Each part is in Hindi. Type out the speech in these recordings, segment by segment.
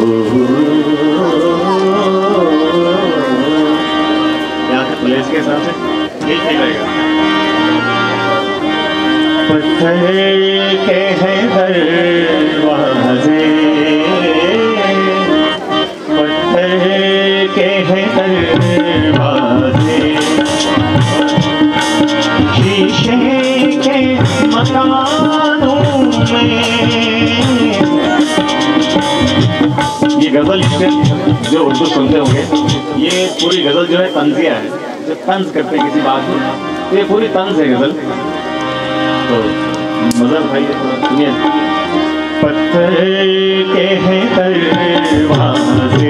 प्लेस के हिसाब से ठीक नहीं रहेगा। पत्थर के हैं दरवाजे, पत्थर के हैं दरवाजे, शीशे के मकानों में। ये गजल जो उर्दू सुनते होंगे, ये पूरी गजल जो है तंजिया है, जो तंज करते किसी बात में, तो ये पूरी तंज है गजल। तो मजा उठाइए, सुनिए। पत्थर के हैं दरवाजे,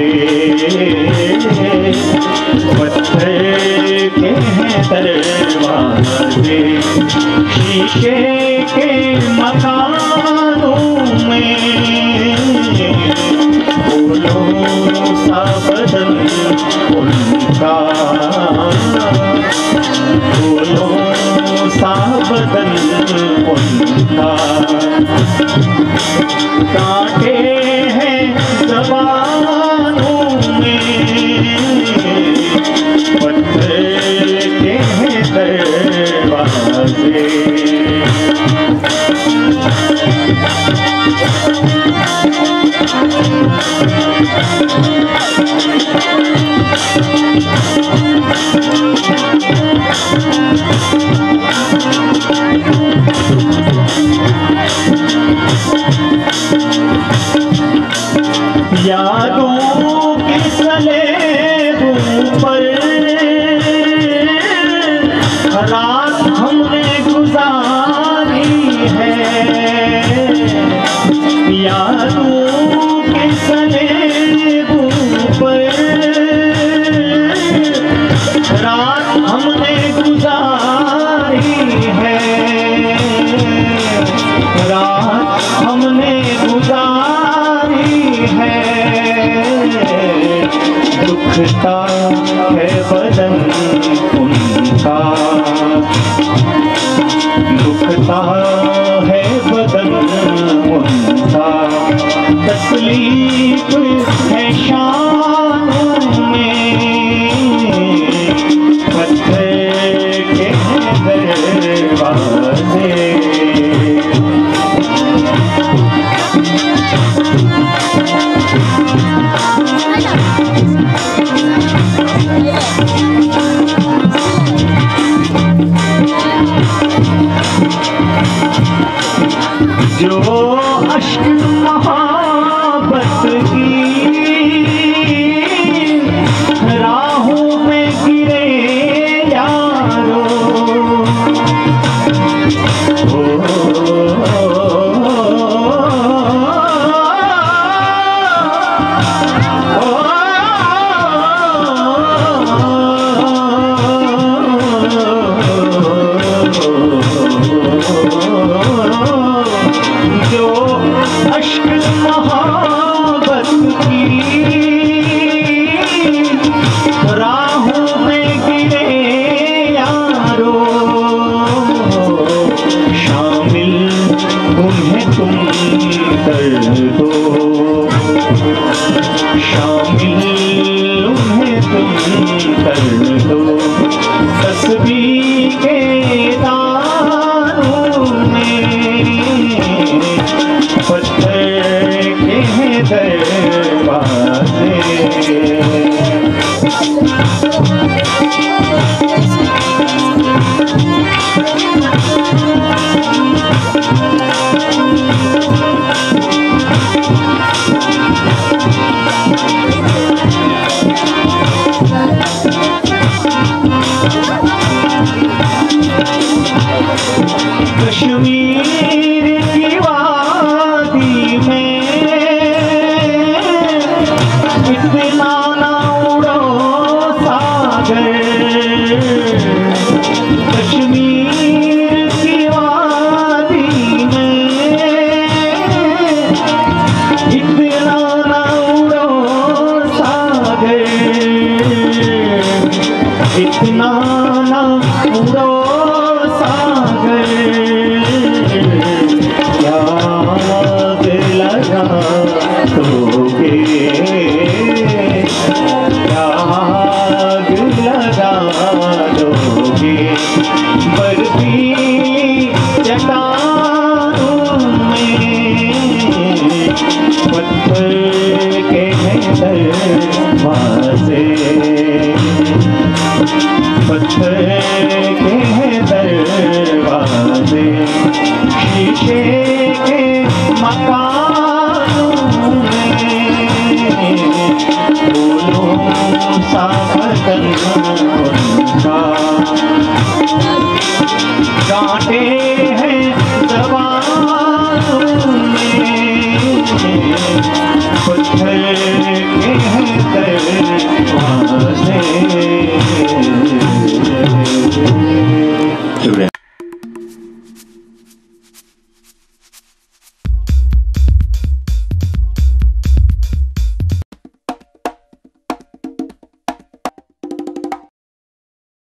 पत्थर के हैं दरवाजे, शीशे के मकानों में, फूलों सा बदन उनका, फूलों सा बदन उनका, कांटे हैं ज़बानों में, पत्थर के हैं दरवाजे। यादों के सलेबों पर रात हमने गुजारी है, यादों के सलेबों पर रात हमने गुजारी है, रात हमने गुजारी है। दुखता है बदन उनका, दुखता है बदन उनका, तकलीफ है शामों में, पत्थर के दरवाजे। जो अश्क मोहब्बत की राहों में गिरे यारो, जो अश्क मोहब्बत की राहों में गिरे यारो, शामिल उन्हें तुम कर दो, शामिल उन्हें तुम कर दो, तस्बीह के तारों में, पत्थर के हैं दरवाजे। कश्मीर की वादी में इतना ना उड़ो सागर, कश्मीर की वादी में इतना ना उड़ो सागर, इतना ना उड़ो सागर, याद लगा दोगे क्या आग लगा दोगे बर्फीली चट्टानों में, पत्थर के दरवाजे, पत्थर के दरवाजे, शीशे के मकानों में, फूलों सा बदन उनका, कांटे हैं ज़बानों में, पत्थर